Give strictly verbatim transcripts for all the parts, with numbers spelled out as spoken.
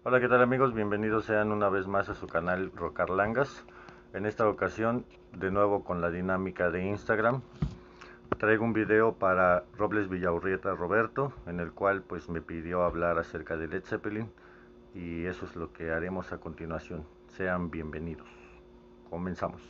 Hola, ¿qué tal amigos? Bienvenidos sean una vez más a su canal Rocarlangas. En esta ocasión, de nuevo con la dinámica de Instagram, traigo un video para Robles Villaurrieta Roberto, en el cual pues me pidió hablar acerca de Led Zeppelin y eso es lo que haremos a continuación. Sean bienvenidos. Comenzamos.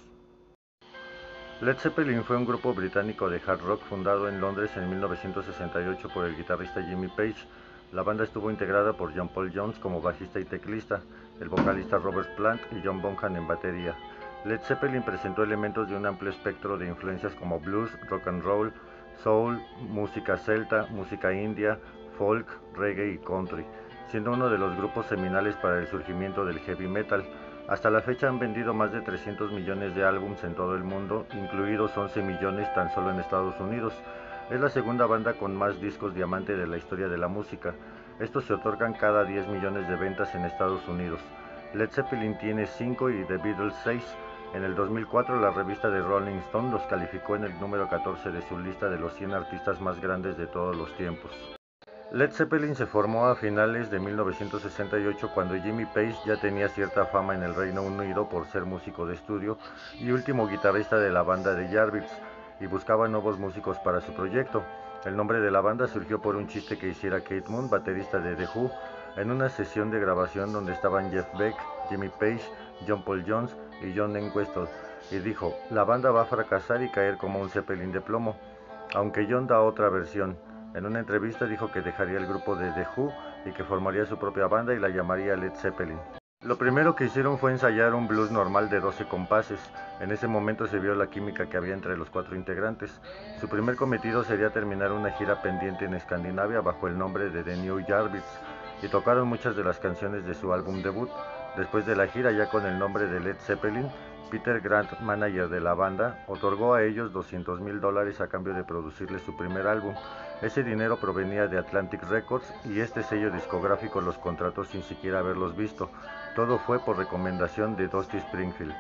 Led Zeppelin fue un grupo británico de hard rock fundado en Londres en mil novecientos sesenta y ocho por el guitarrista Jimmy Page. La banda estuvo integrada por John Paul Jones como bajista y teclista, el vocalista Robert Plant y John Bonham en batería. Led Zeppelin presentó elementos de un amplio espectro de influencias como blues, rock and roll, soul, música celta, música india, folk, reggae y country, siendo uno de los grupos seminales para el surgimiento del heavy metal. Hasta la fecha han vendido más de trescientos millones de álbumes en todo el mundo, incluidos once millones tan solo en Estados Unidos. Es la segunda banda con más discos diamante de la historia de la música. Estos se otorgan cada diez millones de ventas en Estados Unidos. Led Zeppelin tiene cinco y The Beatles seis. En el dos mil cuatro la revista de Rolling Stone los calificó en el número catorce de su lista de los cien artistas más grandes de todos los tiempos. Led Zeppelin se formó a finales de mil novecientos sesenta y ocho cuando Jimmy Page ya tenía cierta fama en el Reino Unido por ser músico de estudio y último guitarrista de la banda de Yardbirds, y buscaba nuevos músicos para su proyecto. El nombre de la banda surgió por un chiste que hiciera Keith Moon, baterista de The Who, en una sesión de grabación donde estaban Jeff Beck, Jimmy Page, John Paul Jones y John Entwistle, y dijo: la banda va a fracasar y caer como un Zeppelin de plomo, aunque John da otra versión. En una entrevista dijo que dejaría el grupo de The Who y que formaría su propia banda y la llamaría Led Zeppelin. Lo primero que hicieron fue ensayar un blues normal de doce compases. En ese momento se vio la química que había entre los cuatro integrantes. Su primer cometido sería terminar una gira pendiente en Escandinavia bajo el nombre de The New Yardbirds, y tocaron muchas de las canciones de su álbum debut. Después de la gira, ya con el nombre de Led Zeppelin, Peter Grant, manager de la banda, otorgó a ellos doscientos mil dólares a cambio de producirles su primer álbum. Ese dinero provenía de Atlantic Records y este sello discográfico los contrató sin siquiera haberlos visto. Todo fue por recomendación de Dusty Springfield.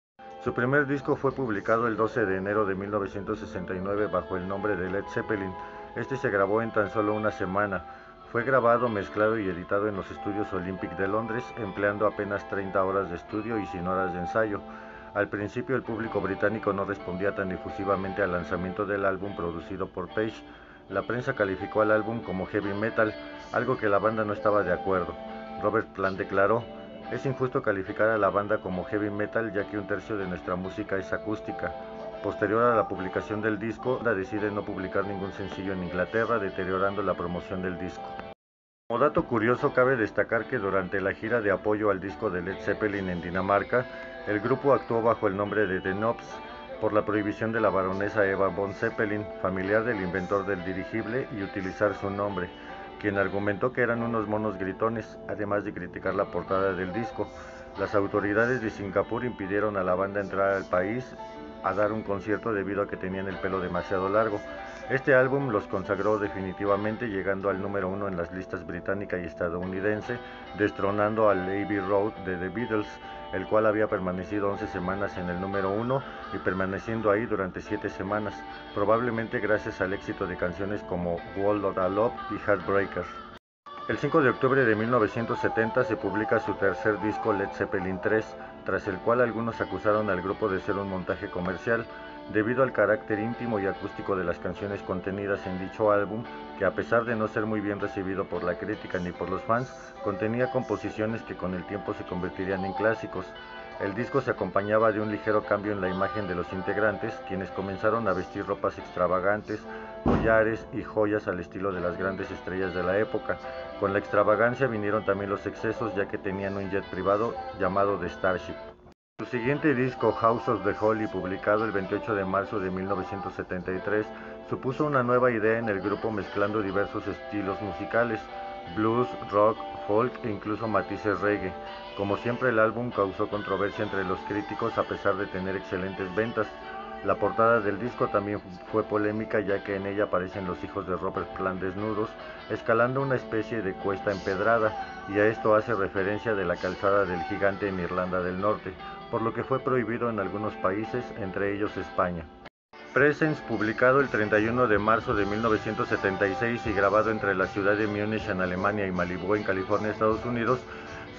Su primer disco fue publicado el doce de enero de mil novecientos sesenta y nueve bajo el nombre de Led Zeppelin. Este se grabó en tan solo una semana. Fue grabado, mezclado y editado en los estudios Olympic de Londres, empleando apenas treinta horas de estudio y cien horas de ensayo. Al principio el público británico no respondía tan efusivamente al lanzamiento del álbum producido por Page. La prensa calificó al álbum como heavy metal, algo que la banda no estaba de acuerdo. Robert Plant declaró: es injusto calificar a la banda como heavy metal, ya que un tercio de nuestra música es acústica. Posterior a la publicación del disco, la banda decide no publicar ningún sencillo en Inglaterra, deteriorando la promoción del disco. Como dato curioso, cabe destacar que durante la gira de apoyo al disco de Led Zeppelin en Dinamarca, el grupo actuó bajo el nombre de The Knobs, por la prohibición de la baronesa Eva von Zeppelin, familiar del inventor del dirigible, y utilizar su nombre, quien argumentó que eran unos monos gritones, además de criticar la portada del disco. Las autoridades de Singapur impidieron a la banda entrar al país a dar un concierto debido a que tenían el pelo demasiado largo. Este álbum los consagró definitivamente, llegando al número uno en las listas británica y estadounidense, destronando al Abbey Road de The Beatles, el cual había permanecido once semanas en el número uno y permaneciendo ahí durante siete semanas, probablemente gracias al éxito de canciones como Wall Lotta Love y Heartbreaker. El cinco de octubre de mil novecientos setenta se publica su tercer disco, Led Zeppelin tres, tras el cual algunos acusaron al grupo de ser un montaje comercial, debido al carácter íntimo y acústico de las canciones contenidas en dicho álbum, que a pesar de no ser muy bien recibido por la crítica ni por los fans, contenía composiciones que con el tiempo se convertirían en clásicos. El disco se acompañaba de un ligero cambio en la imagen de los integrantes, quienes comenzaron a vestir ropas extravagantes, collares y joyas al estilo de las grandes estrellas de la época. Con la extravagancia vinieron también los excesos, ya que tenían un jet privado llamado The Starship. Su siguiente disco, House of the Holy, publicado el veintiocho de marzo de mil novecientos setenta y tres, supuso una nueva idea en el grupo, mezclando diversos estilos musicales: blues, rock, folk e incluso matices reggae. Como siempre, el álbum causó controversia entre los críticos a pesar de tener excelentes ventas. La portada del disco también fue polémica, ya que en ella aparecen los hijos de Robert Plant desnudos, escalando una especie de cuesta empedrada, y a esto hace referencia de la calzada del gigante en Irlanda del Norte, por lo que fue prohibido en algunos países, entre ellos España. Presence, publicado el treinta y uno de marzo de mil novecientos setenta y seis y grabado entre la ciudad de Múnich en Alemania y Malibú en California, Estados Unidos,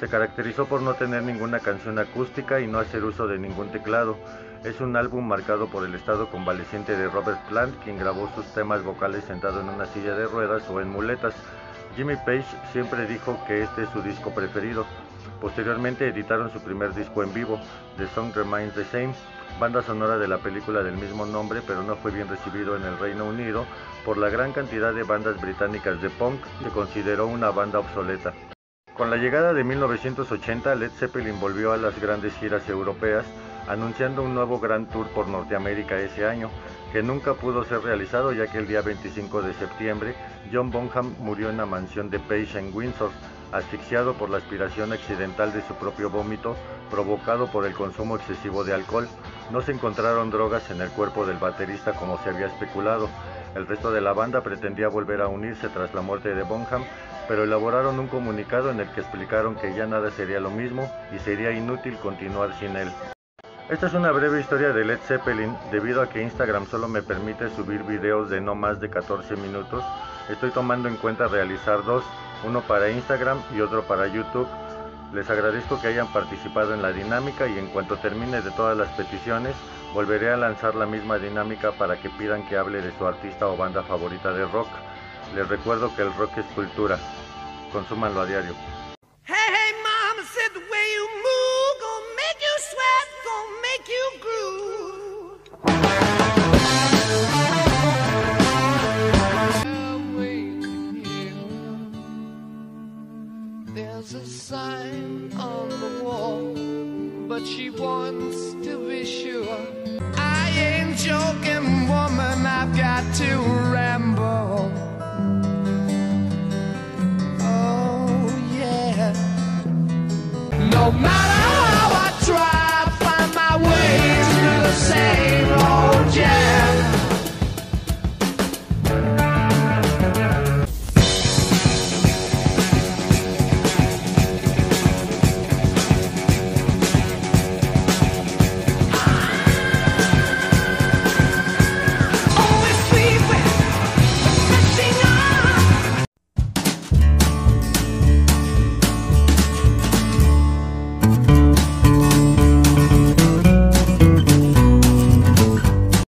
Se caracterizó por no tener ninguna canción acústica y no hacer uso de ningún teclado. Es un álbum marcado por el estado convaleciente de Robert Plant, quien grabó sus temas vocales sentado en una silla de ruedas o en muletas. Jimmy Page siempre dijo que este es su disco preferido. Posteriormente editaron su primer disco en vivo, The Song Remains the Same, banda sonora de la película del mismo nombre, pero no fue bien recibido en el Reino Unido por la gran cantidad de bandas británicas de punk. Se consideró una banda obsoleta. Con la llegada de mil novecientos ochenta, Led Zeppelin volvió a las grandes giras europeas, anunciando un nuevo Grand Tour por Norteamérica ese año, que nunca pudo ser realizado ya que el día veinticinco de septiembre, John Bonham murió en la mansión de Page en Windsor, asfixiado por la aspiración accidental de su propio vómito, provocado por el consumo excesivo de alcohol. No se encontraron drogas en el cuerpo del baterista como se había especulado. El resto de la banda pretendía volver a unirse tras la muerte de Bonham, pero elaboraron un comunicado en el que explicaron que ya nada sería lo mismo y sería inútil continuar sin él. Esta es una breve historia de Led Zeppelin. Debido a que Instagram solo me permite subir videos de no más de catorce minutos, estoy tomando en cuenta realizar dos, uno para Instagram y otro para YouTube. Les agradezco que hayan participado en la dinámica y en cuanto termine de todas las peticiones, volveré a lanzar la misma dinámica para que pidan que hable de su artista o banda favorita de rock. Les recuerdo que el rock es cultura. Consúmanlo a diario. Hey, hey, mama said the way you move, gonna make you sweat, gonna make you groove. There's a sign on the wall, but she wants to be sure. I ain't joking, woman, I've got to ramble. Oh, yeah. No matter